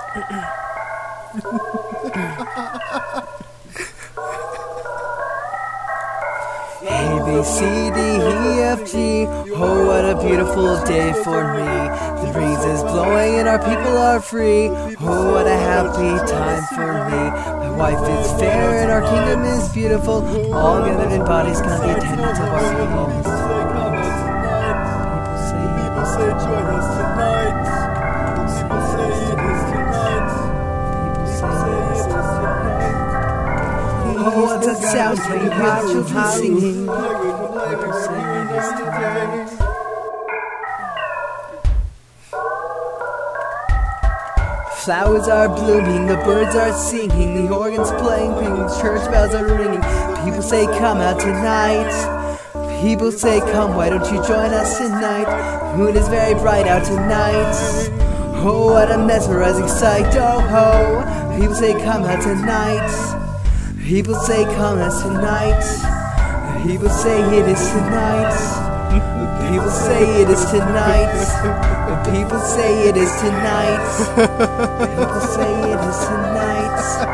A, B, C, D, E, F, G. Oh, what a beautiful day for me. The breeze is blowing and our people are free. Oh, what a happy time for me. My wife is fair and our kingdom is beautiful. All gathered in bodies, count the attendance of our people. People say join us tonight. People say it is tonight. People say it is tonight. Oh, what a sound when you hear children singing. People say it is tonight. Flowers are blooming, the birds are singing, the organ's playing, church bells are ringing. People say come out tonight. People say come, why don't you join us tonight? The moon is very bright out tonight. Oh, what a mesmerizing sight, oh ho. People say come out tonight. People say come out tonight. People say it is tonight. People say it is tonight. People say it is tonight. People say it is tonight.